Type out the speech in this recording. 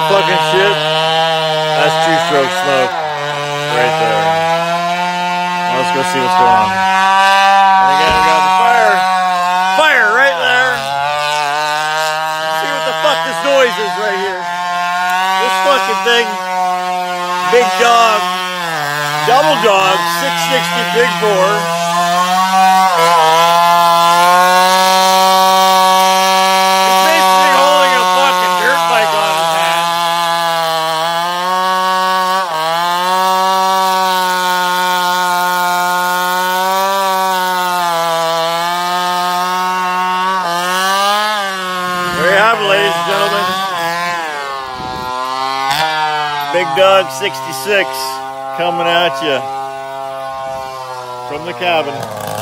fucking shit? That's two-stroke smoke right there. Now let's go see what's going on. And again, we got the fire. Fire right there. Let's see what the fuck this noise is right here. This fucking thing. Big Dog. Double Dog. 660 Big Bore. There you have it, ladies and gentlemen. BigDawg66 coming at you from the cabin.